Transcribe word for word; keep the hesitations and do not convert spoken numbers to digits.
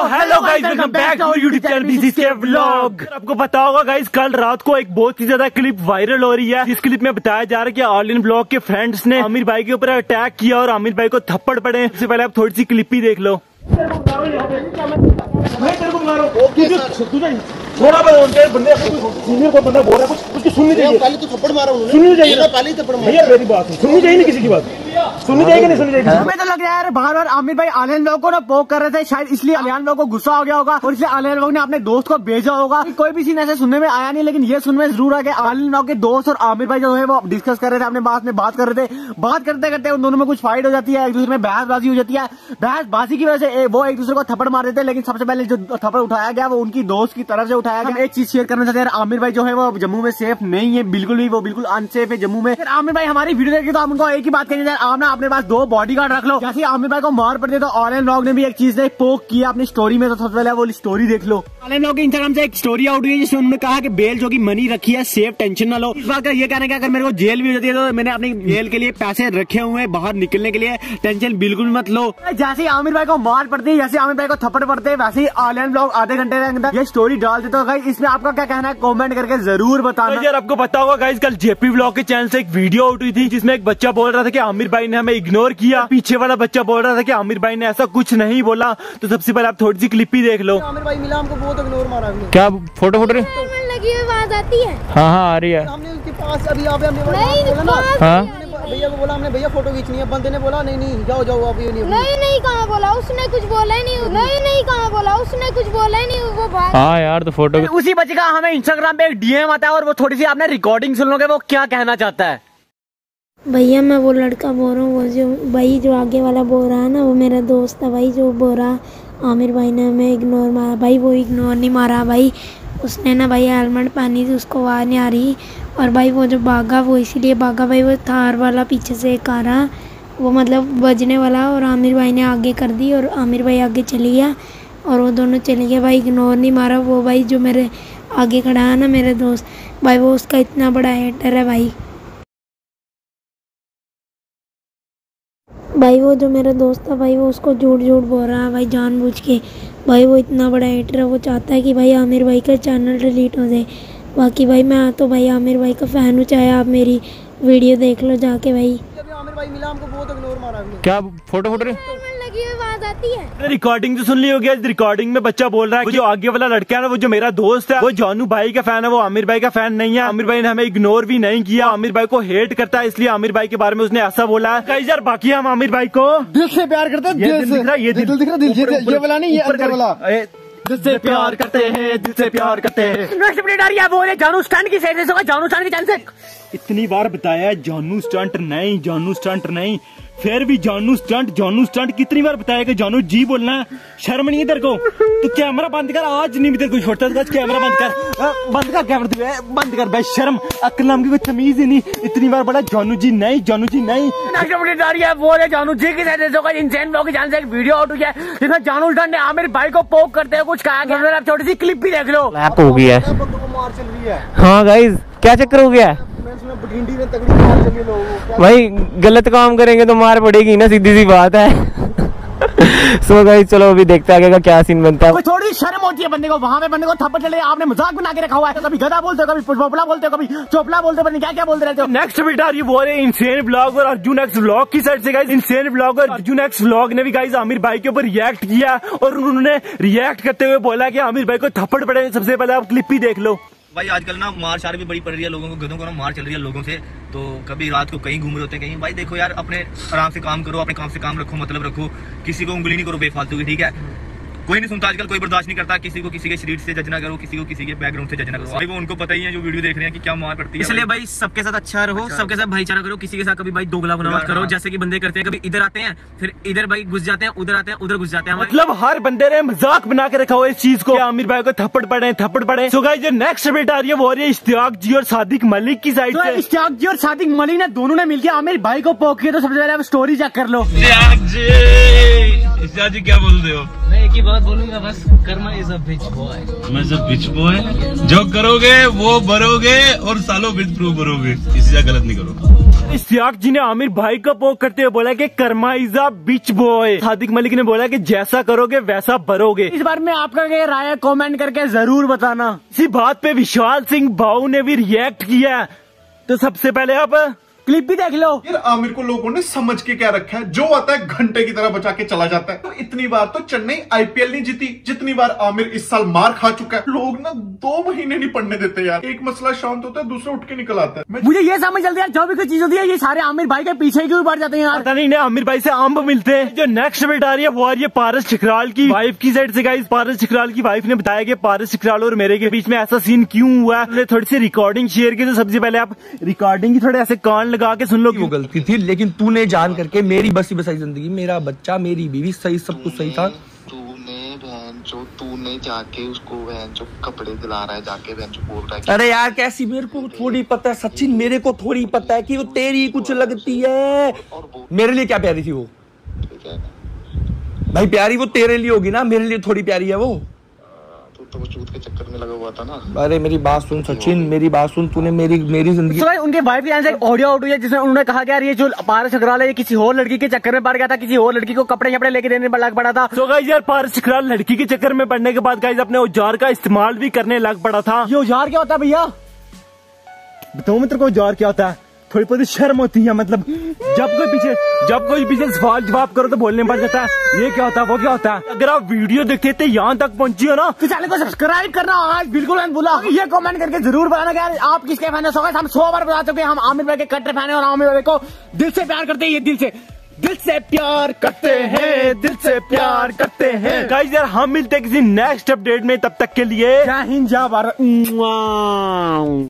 Hello guys, welcome back to YouTube channel BCK vlog. आपको पता होगा गाइस, कल रात को एक बहुत ही ज्यादा क्लिप वायरल हो रही है। जिस क्लिप में बताया जा रहा है कि ऑल इन ब्लॉग के फ्रेंड्स ने आमिर भाई के ऊपर अटैक किया और आमिर भाई को थप्पड़ पड़े। इससे पहले आप थोड़ी सी क्लिप ही देख लो। थोड़ा बंदे सीनियर को बंदा बोल रहा है, कुछ कुछ सुननी चाहिए। पहले तो थप्पड़ मारा उन्होंने, सुननी चाहिए ना, पहले ही थप्पड़ मारा। भैया मेरी बात सुननी चाहिए, नहीं किसी की बात सुननी चाहिए, नहीं सुननी चाहिए। हमें तो लग रहा है बार बार आमिर भाई आलियान लोग को ना पोक कर रहे थे, शायद इसलिए आलियान लोग को गुस्सा हो गया होगा और इसलिए आलियान लोग ने अपने दोस्त को भेजा होगा। कोई भी सीन ऐसे सुनने में आया नहीं, लेकिन ये सुनने में जरूर आ गया आलियान लोग के दोस्त और आमिर भाई जो है वो डिस्कस कर रहे थे, अपने बात में बात कर रहे थे। बात करते करते उन दोनों में कुछ फाइट हो जाती है, एक दूसरे में बहसबाजी हो जाती है। बहसबाजी की वजह से वो एक दूसरे को थप्पड़ मार देते, लेकिन सबसे पहले जो थप्पड़ उठाया गया वो उनकी दोस्त की तरफ से उठाया गया। एक चीज शेयर करना चाहते हैं, आमिर भाई जो है वो जम्मू में सेफ नहीं है, बिल्कुल भी, वो बिल्कुल अनसेफ है जम्मू में। आमिर भाई हमारी वीडियो देखिए तो हम उनको एक ही बात कहनी चाहिए, आप ना अपने पास दो बॉडीगार्ड रख लो। जैसे आमिर भाई को मार पड़ती है तो ऑनलाइन ब्लॉग ने भी एक चीज ने पोक किया अपनी स्टोरी में, तो सबसे पहले वो स्टोरी देख लो। ऑनलाइन ब्लॉग के इंस्टाग्राम से एक स्टोरी आउट हुई है जिसमें उन्होंने कहा कि बेल जो की मनी रखी है, सेफ, टेंशन ना लो। इस बात का ये कहना है कि अगर मेरे को जेल भी हो जाती है तो मैंने अपनी जेल के लिए पैसे रखे हुए हैं बाहर निकलने के लिए, टेंशन बिल्कुल मत लो। जैसे आमिर भाई को मार पड़ती है, जैसे आमिर भाई को थप्पड़ पड़ते हैं, वैसे ही ऑनलाइन ब्लॉग आधे घंटे के अंदर ये स्टोरी डाल देते हो। गाइस इसमें आपका क्या कहना है कमेंट करके जरूर बताना। यार आपको पता होगा गाइस, कल जेपी व्लॉग के चैनल से एक वीडियो आउट हुई थी जिसमें एक बच्चा बोल रहा था कि आमिर भाई ने हमें इग्नोर किया। पीछे वाला बच्चा बोल रहा था कि आमिर भाई ने ऐसा कुछ नहीं बोला। तो सबसे पहले आप थोड़ी सी क्लिप ही देख लो। आमिर भाई मिला, हमको बहुत इग्नोर मारा। क्या फोटो फोटो रही लगी हुई आवाज आती है? हाँ हाँ आ रही है। हमने उसके पास अभी यहाँ पे हमने बोला ना, हाँ भैया को बोला हमने, भैया फोटो खींचनी है। बंदे ने बोला नहीं नहीं जाओ जाओ आप। ये नहीं नहीं नहीं कहाँ बोला उसने, कुछ बोला ही नहीं। नहीं नहीं कहाँ बोला उसने, कुछ बोला ही नहीं। वो बात हाँ यार, तो फोटो उसी बच्चे का हमें इंस्टाग्राम पे एक डीएम आता है और वो थोड़ी सी आपने रिकॉर्डिंग सुन लोगे, वो क्या कहना चाहता है। भैया मैं वो लड़का बोल रहा हूँ, वो जो भाई जो आगे वाला बोल रहा है ना, वो मेरा दोस्त है भाई। जो बोल रहा आमिर भाई ने हमें इग्नोर मारा, भाई वो इग्नोर नहीं मारा भाई, उसने ना भाई हेलमेट पहनी थी, उसको आवाज़ नहीं आ रही। और भाई वो जो भागा वो इसीलिए भागा भाई, वो थार वाला पीछे से एक आ रहा, वो मतलब बजने वाला, और आमिर भाई ने आगे कर दी और आमिर भाई आगे चली गया और वो दोनों चले गए भाई। इग्नोर नहीं मारा वो भाई, जो मेरे आगे खड़ा है ना मेरे दोस्त भाई, वो उसका इतना बड़ा हेटर है भाई। भाई वो जो मेरा दोस्त था भाई, वो उसको झूठ झूठ बोल रहा है भाई जानबूझ के भाई। वो इतना बड़ा हेटर है, वो चाहता है कि भाई आमिर भाई का चैनल डिलीट हो जाए। बाकी भाई मैं तो भाई आमिर भाई का फैन हूँ, चाहे आप मेरी वीडियो देख लो जाके भाई। आमिर भाई मिला, हमको बहुत इग्नोर मारा। क्या फोटो फोटो रही लगी हुई आवाज आती है? रिकॉर्डिंग तो सुन ली होगी। रिकॉर्डिंग में बच्चा बोल रहा है, जो आगे वाला लड़का है ना, वो जो मेरा दोस्त है, वो जानू भाई का फैन है, वो आमिर भाई का फैन नहीं है। आमिर भाई ने हमें इग्नोर भी नहीं किया, आमिर भाई को हेट करता है, इसलिए आमिर भाई के बारे में उसने ऐसा बोला है। कई यार बाकी हम आमिर भाई को दिल से प्यार करते हैं, ये दिल दिख रहा है, ये दिल दिख रहा है, ये वाला नहीं, ये अंदर वाला। दिल से प्यार करते हैं, दिल से प्यार करते हैं। नेक्स्ट अपडेट आ रही है, वो है जानू स्टंट की साइड से होगा, जानू स्टंट की चांस से इतनी बार बताया है जानू स्टंट नहीं, जानू स्टंट नहीं, फिर भी जानू स्टंट, जानू स्टंट कितनी बार बताया कि जानू जी बोलना है। शर्म नहीं है तेरे को? तो कैमरा बंद कर, आज नहीं भी तेरे को छोड़ता, कैमरा बंद कर, बंद कर कैमरा, बंद कर भाई। शर्म अक्ल नाम की कोई तमीज ही नहीं, इतनी बार बड़ा जानू जी नहीं, जानू जी नहीं। नेक्स्ट अपडेट आ रही है, वो है जानू जी की साइड से होगा, इंसान ब्लॉग की चांस से एक वीडियो आउट हुई है जिसमें जानू स्टंट ने आमिर भाई को पोक करते हुए कुछ कहा गया। आप छोटी सी क्लिप भी देख लो। लैप हो गया है। मार चल रही है। हाँ गाइज क्या चक्कर हो गया है भाई, गलत काम करेंगे तो मार पड़ेगी ना, सीधी सी बात है। सो गाइस चलो अभी देखते आगे का क्या सीन बनता है। थोड़ी शर्म होती है बंदे को, वहाँ पे बंदे को थप्पड़ चले, आपने मजाक बना के रखा हुआ है। तो कभी गधा बोलते हो, कभी पोपला बोलते हो, कभी चोपला बोलते हो, क्या क्या बोलते रहते हो। नेक्स्ट वीडियो आ रही है, वो है इंसेन ब्लॉग और अर्जुन एक्स व्लॉग की साइड से। गाइस इंसेन ब्लॉग और अर्जुन एक्स व्लॉग ने भी गाइस आमिर भाई के ऊपर रिएक्ट किया और उन्होंने रिएक्ट करते हुए बोला कि आमिर भाई को थप्पड़ पड़े। सबसे पहले आप क्लिप ही देख लो। भाई आजकल ना मार शार भी बड़ी पड़ रही है लोगों को, गधों को ना मार चल रही है लोगों से। तो कभी रात को कहीं घूम रहे होते हैं कहीं, भाई देखो यार अपने आराम से काम करो, अपने काम से काम रखो, मतलब रखो, किसी को उंगली नहीं करो बेफालतू की, ठीक है। कोई नहीं सुनता आजकल, कोई बर्दाश्त नहीं करता किसी को, किसी के शरीर से जज ना करो, किसी को किसी के बैकग्राउंड से जज ना करो। भाई वो उनको पता ही है जो वीडियो देख रहे हैं कि क्या मार पड़ती है। इसलिए भाई सबके साथ अच्छा रहो, सबके साथ भाईचारा करो, किसी के साथ कभी भाई दोगला बना मत करो। जैसे कि बंदे करते हैं, कभी इधर आते हैं फिर इधर भाई घुस जाते हैं, उधर आते हैं उधर घुस जाते हैं। मतलब हर बंदे ने मजाक बना के रखा हुआ इस चीज को, आमिर भाई को थप्पड़ पड़े थप्पड़ पड़े। सो गाइस जो नेक्स्ट अपडेट आ रही है वो आ रही है इश्तियाक जी और सादिक मलिक की साइड से। इश्तियाक जी और सादिक मलिक ने दोनों ने मिलकर आमिर भाई को पोक किया। तो सबसे पहले आप स्टोरी चेक कर लो। इश्तियाक जी क्या बोलते हो? मैं एक ही बात बोलूंगा, बस karma is a bitch boy. मैं सब बिच बॉय, जो करोगे वो भरोगे और सालों बिच प्रूव करोगे, किसी से गलत नहीं करो। इश्तियाक जी ने आमिर भाई को पोक करते हुए बोला कि karma is a bitch boy. Sadiq Malik ने बोला कि जैसा करोगे वैसा भरोगे। इस बार में आपका क्या राय है कमेंट करके जरूर बताना। इसी बात पे विशाल सिंह भाऊ ने भी रिएक्ट किया, तो सबसे पहले आप क्लिप भी देख लो। यार आमिर को लोगों ने समझ के क्या रखा है, जो आता है घंटे की तरह बचा के चला जाता है। तो इतनी बार तो चेन्नई आईपीएल नहीं जीती जितनी बार आमिर इस साल मार खा चुका है। लोग ना दो महीने नहीं पढ़ने देते यार, एक मसला शांत होता है दूसरा उठ के निकल आता है। मैं... मुझे ये समझ चलती है जो भी कोई चीज होती है ये सारे आमिर भाई के पीछे क्यों पड़ जाते हैं यार। पता नहीं इन्हें आमिर भाई से आम मिलते हैं। जो नेक्स्ट अपडेट आ रही है वो आ रही है पारस ठकराल की वाइफ की साइड से। गाइस पारस ठकराल की वाइफ ने बताया कि पारस ठकराल और मेरे के बीच में ऐसा सीन क्यों हुआ है। थोड़ी सी रिकॉर्डिंग शेयर की, तो सबसे पहले आप रिकॉर्डिंग की थोड़े ऐसे कान लगा के सुन लो। गलती थी लेकिन तूने जान करके मेरी बसी बसाई जिंदगी, मेरा बच्चा मेरी बीवी सही सब कुछ सही था। तूने बहन जो तूने जाके उसको बहन जो कपड़े दिला रहा है जाके बहन जो बोल रहा है। अरे यार कैसी, मेरे को थोड़ी पता है सचिन, मेरे को थोड़ी पता है कि वो तेरी कुछ लगती है। मेरे लिए क्या प्यारी थी वो भाई, प्यारी वो तेरे लिए होगी ना, मेरे लिए थोड़ी प्यारी है वो। तो वो चूत के चक्कर में लगा हुआ था ना। अरे मेरी बात सुन सचिन, मेरी बात सुन, तूने मेरी मेरी जिंदगी। तो उनके वाइफ की एक ऑडियो आउट हुई है जिसमें उन्होंने कहा कि यार ये जो पारस ठकराल है ये किसी और लड़की के चक्कर में पड़ गया था, किसी और लड़की को कपड़े कपड़े लेके देने लग पड़ा था। तो गाइस यार पारस ठकराल लड़की के चक्कर में पड़ने के बाद गाइस अपने औजार का इस्तेमाल भी करने लग पड़ा था। ये औजार क्या होता है भैया, बताओ मित्र को औजार क्या होता है? थोड़ी बहुत शर्म होती है, मतलब जब कोई पीछे जब कोई पीछे सवाल जवाब करो तो बोलने पड़ जाता है ये क्या होता है वो क्या होता है। अगर आप वीडियो देखते थे यहाँ तक पहुंची हो ना तो चैनल को सब्सक्राइब करना आज बिल्कुल मत भूला। ये कमेंट करके जरूर बताना कि यार आप किसके फैन है। हम सौ बार बता चुके हैं हम आमिर भाई के कट्टर फैन है और आमिर भाई को दिल से प्यार करते हैं। ये दिल से दिल से प्यार करते हैं, दिल से प्यार करते हैं। गाइस यार हम मिलते हैं किसी नेक्स्ट अपडेट में, तब तक के लिए जय हिंद जय भारत।